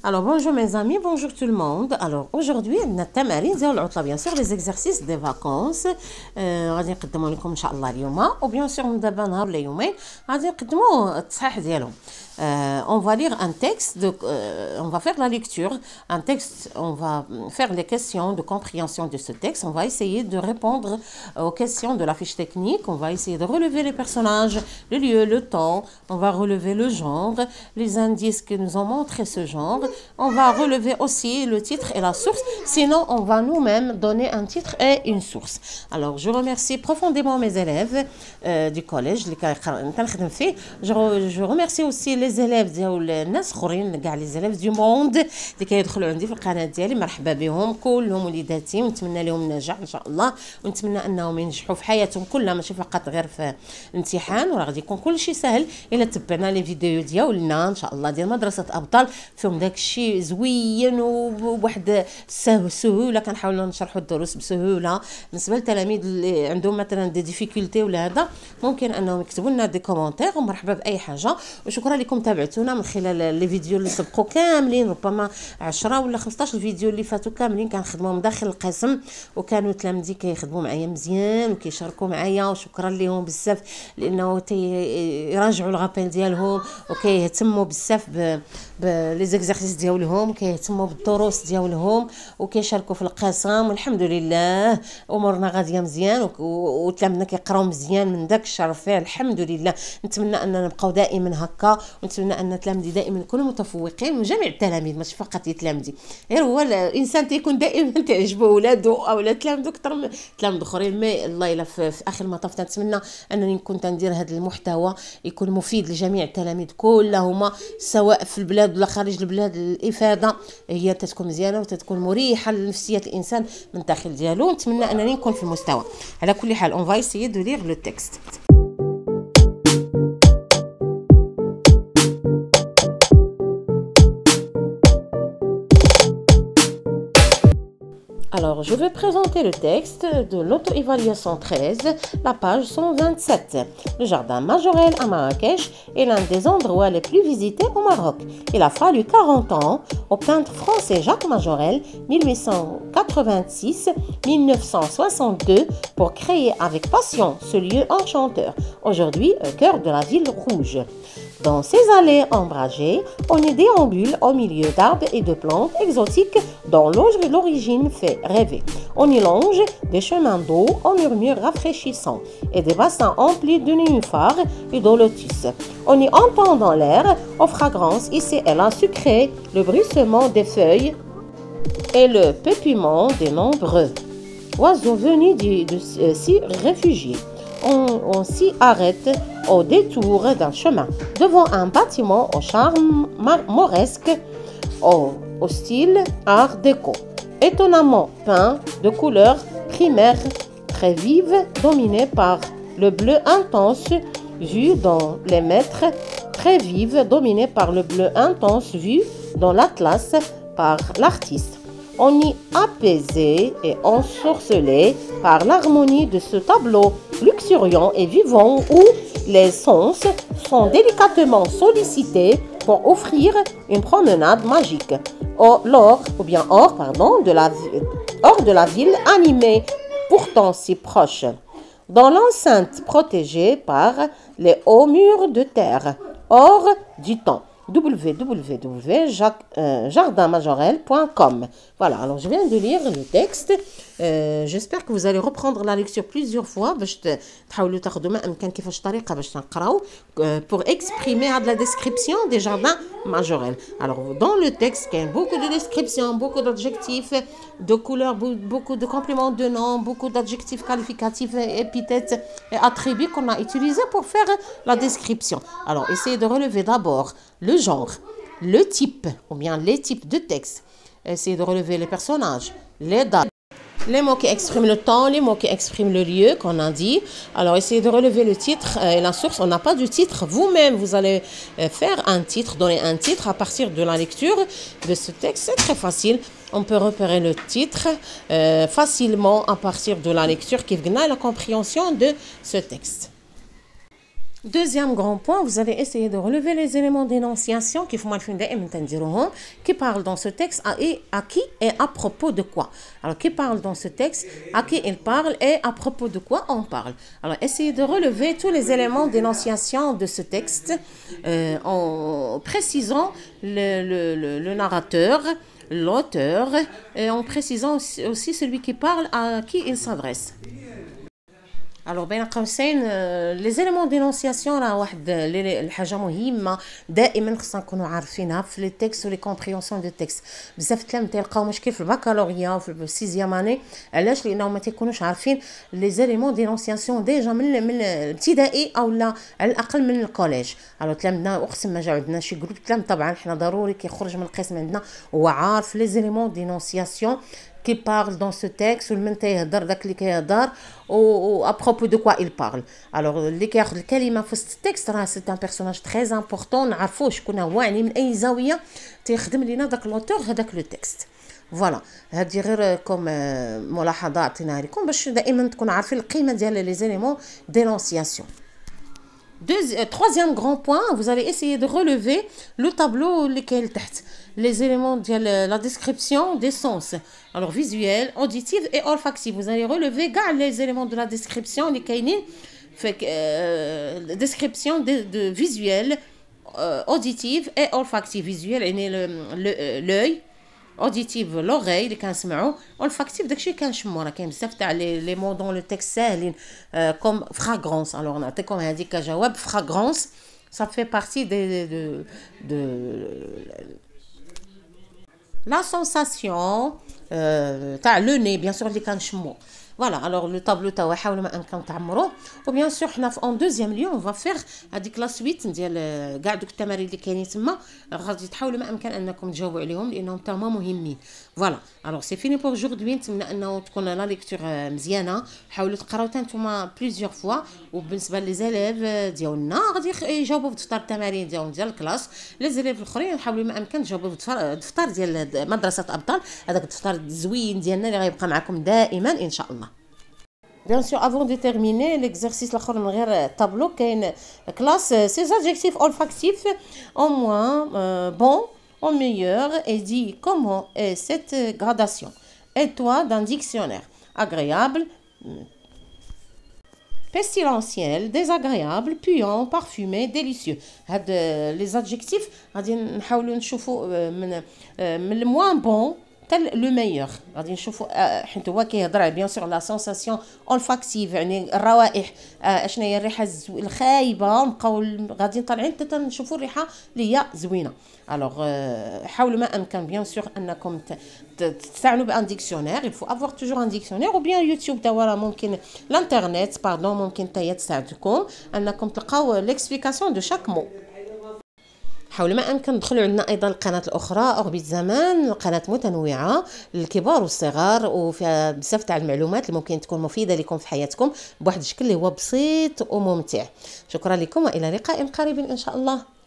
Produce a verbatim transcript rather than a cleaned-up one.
Alors bonjour mes amis, bonjour tout le monde. Alors aujourd'hui عندنا التمارين ديال العطله bien sûr les exercices des vacances. غادي نقدموا لكم ان شاء الله اليوم وبيان سور من دابا نهار ولا يومين غادي نقدموا التصحيح ديالهم. Euh, on va lire un texte, de, euh, on va faire la lecture, un texte, on va faire les questions de compréhension de ce texte, on va essayer de répondre aux questions de la fiche technique, on va essayer de relever les personnages, le lieu, le temps, on va relever le genre, les indices qui nous ont montré ce genre, on va relever aussi le titre et la source, sinon on va nous-mêmes donner un titre et une source. Alors je remercie profondément mes élèves euh, du collège, je, je remercie aussi les élèves ديال الناس اخرين كاع لي زيليف دو موند اللي كيدخلوا عندي في القناه ديالي. مرحبا بهم كلهم وليداتي ونتمنى لهم النجاح ان شاء الله ونتمنى انهم ينجحوا في حياتهم كلها ماشي فقط غير في الامتحان وراه غادي يكون كل شيء سهل الا تبعنا لي فيديو ديالنا ان شاء الله ديال مدرسه ابطال فيهم داك الشيء زوين وبواحد السهوله كنحاولوا نشرحوا الدروس بسهوله. بالنسبه للتلاميذ اللي عندهم مثلا دي ديفيكولتي ولا هذا ممكن انهم يكتبوا لنا دي كومونتير ومرحبا باي حاجه وشكرا لكم تابعتونا من خلال لي فيديو اللي سبقوا كاملين ربما عشرة ولا خمسطاش الفيديو اللي فاتوا كاملين كنخدموهم داخل القسم وكانوا تلاميذي كيخدموا معايا مزيان وكيشاركوا معايا وشكرا لهم بزاف لانه يراجعوا الغابيل ديالهم وكيهتموا بزاف ب لي زيكزارسيس ديالهم كيهتموا بالدروس ديالهم وكيشاركوا في القسم والحمد لله امورنا غاديه مزيان وتلامذنا كيقراو مزيان من داك الشرف فيه الحمد لله. نتمنى اننا نبقاو دائما هكا ونتمنى ان تلاميذي دائما يكونوا متفوقين وجميع التلاميذ ماشي فقط تلاميذي غير هو الانسان تيكون دائما تعجبه ولادو او تلاميذو اكثر من تلاميذ اخرين. مي الله الا في, في اخر المطاف نتمنى انني نكون تندير هذا المحتوى يكون مفيد لجميع التلاميذ كلهم سواء في البلاد ولا خارج البلاد. الافاده هي تتكون مزيانه وتتكون مريحه لنفسيه الانسان من الداخل ديالو. نتمنى انني نكون في المستوى. على كل حال اون فاي سيي دو لير لو تكست. Alors, je vais présenter le texte de l'auto-évaluation treize, la page cent vingt-sept. Le jardin Majorelle à Marrakech est l'un des endroits les plus visités au Maroc. Il a fallu quarante ans au peintre français Jacques Majorelle, mille huit cent quatre-vingt-six à mille neuf cent soixante-deux, pour créer avec passion ce lieu enchanteur, aujourd'hui au cœur de la ville rouge. Dans ces allées ombragées, on y déambule au milieu d'arbres et de plantes exotiques dont l'origine fait rêver. On y longe des chemins d'eau en murmures rafraîchissants et des bassins emplis de nénuphars et de lotus. On y entend dans l'air, aux fragrances ici et là sucrées, le bruissement des feuilles et le pétillement des nombreux oiseaux venus de, de, de s'y réfugier. On, on s'y arrête au détour d'un chemin, devant un bâtiment au charme mauresque, au, au style art déco, étonnamment peint de couleurs primaires très vives, dominées par le bleu intense vu dans les mètres, très vives, dominées par le bleu intense vu dans l'atlas par l'artiste. On y apaisé et ensorcelé par l'harmonie de ce tableau luxuriant et vivant où les sens sont délicatement sollicités pour offrir une promenade magique hors, ou bien hors, pardon, de la, hors de la ville animée, pourtant si proche, dans l'enceinte protégée par les hauts murs de terre, hors du temps. w w w point jardin majorelle point com. Voilà, alors je viens de lire le texte. Euh, j'espère que vous allez reprendre la lecture plusieurs fois باش تحاولوا تاخذوا ما امكن كيفاش طريقه باش نقراو pour exprimer la description des jardins Majorelle. Alors dans le texte il y a beaucoup de descriptions, beaucoup d'adjectifs, de couleurs, beaucoup de compléments de noms, beaucoup d'adjectifs qualificatifs, épithètes et attributs qu'on a utilisés pour faire la description. Alors essayez de relever d'abord le genre, le type ou bien les types de texte. Essayez de relever les personnages, les dates, les mots qui expriment le temps, les mots qui expriment le lieu qu'on a dit. Alors essayez de relever le titre et la source. On n'a pas de titre. Vous-même, vous allez faire un titre, donner un titre à partir de la lecture de ce texte. C'est très facile. On peut repérer le titre euh, facilement à partir de la lecture qui vient à la compréhension de ce texte. Deuxième grand point, vous allez essayer de relever les éléments d'énonciation qui qui parlent dans ce texte à, et, à qui et à propos de quoi. Alors, qui parle dans ce texte, à qui il parle et à propos de quoi on parle. Alors, essayez de relever tous les éléments d'énonciation de ce texte euh, en précisant le, le, le, le narrateur, l'auteur et en précisant aussi celui qui parle à qui il s'adresse. Alors بين قوسين les éléments d'énonciation راه واحد الحاجه مهمه دائما خصنا نكونوا عارفينها في لي تيكست ولي كومبريونسيون دو تيكست. بزاف التلاميذ تلقاو مشكل في البكالوريا وفي السيزيام اني علاش لانهم ما تيكونوش عارفين لي زيليمون دينونسياسيون ديجا من من الابتدائي او لا على الاقل من الكوليج. الو تلامذنا اقسم ما جا عندنا شي جروب تلامذ طبعا حنا ضروري كيخرج من القسم عندنا هو عارف لي زيليمون دينونسياسيون qui parle dans ce texte ou le يهضر داك اللي كيهضر ou à propos de quoi il parle. Alors اللي كياخذ الكلمه في التكست راه سي ان بيرسوناج تري امبورطون نعرفوه شكون هو يعني من اي زاويه تيخدم لينا داك لوتور هذاك لو تكست. فوالا هذه غير كوم ملاحظه عطيناها لكم باش دائما تكونوا عارفين القيمه ديال لي زيليمون دينونسياسيون. Deuxième, troisième grand point, vous allez essayer de relever le tableau lequel les éléments de la description des sens. Alors visuel, auditif et olfactif. Vous allez relever gars, les éléments de la description, les kainin, fait euh, description de, de visuel, euh, auditive et olfactif. Visuel, l'œil. auditive l'oreille اللي كنسمعوا olfactif داكشي اللي كنشمو راه كاين بزاف تاع لي مون دون لو تكست ساهلين كوم فراغرونس. الوغ نعطيكم هذيك كجواب فراغرونس ça fait partie de de de la sensation تاع لو ني بيان سور اللي كنشمو. Voilà, alors le tableau تاعو حاولوا ما امكن تعمروه وبيان سور حنا في اون دوزيام ليون فا فيغ هذيك لا سويت ديال كاع دوك التمارين اللي كاينين تما غادي تحاولوا ما امكن انكم تجاوبوا عليهم لانهم تما مهمين. فوالا الوغ سي فيني بور جوردوي. نتمنى انه تكون لا ليكتور مزيانه. حاولوا تقراو حتى نتوما بليزيور فوا وبالنسبه لي زيليف ديالنا غادي يجاوبوا في دفتر التمارين ديالهم ديال الكلاس. لي زيليف الاخرين حاولوا ما امكن تجاوبوا في الدفتر ديال مدرسه ابطال هذاك الدفتر الزوين ديالنا اللي غيبقى معكم دائما ان شاء الله. Bien sûr, avant de terminer l'exercice l'autre من غير tableau كاين classe ces adjectifs olfactifs en moins euh, bon en meilleur et dit comment est cette gradation. Et toi d'un dictionnaire agréable, pestilentiel, désagréable, puant, parfumé, délicieux. هاد les adjectifs غادي نحاولوا نشوفوا من من le moins bon le meilleur. غادي نشوفوا حيت هو كيهضر بيان سور لا سونساسيون اولفاكتيف يعني الروائح اشنا هي الريحه الخايبه نبقاو غاديين طالعين حتى نشوفوا الريحه اللي هي زوينه. الوغ حاولوا ما امكن بيان سور انكم تستعنوا بان ديكسيونير. il faut avoir toujours un dictionnaire ou bien يوتيوب تا راه ممكن الانترنت باردون ممكن حتى هي تساعدكم انكم تلقاو ليكسبليكاسيون دو شاك مو. حاولوا ما امكن ندخلوا عندنا ايضا القناه الاخرى اوربيت زمان القناه متنوعه للكبار والصغار وفيها بزاف تاع المعلومات اللي ممكن تكون مفيده لكم في حياتكم بواحد الشكل اللي هو بسيط وممتع. شكرا لكم والى لقاء قريب ان شاء الله.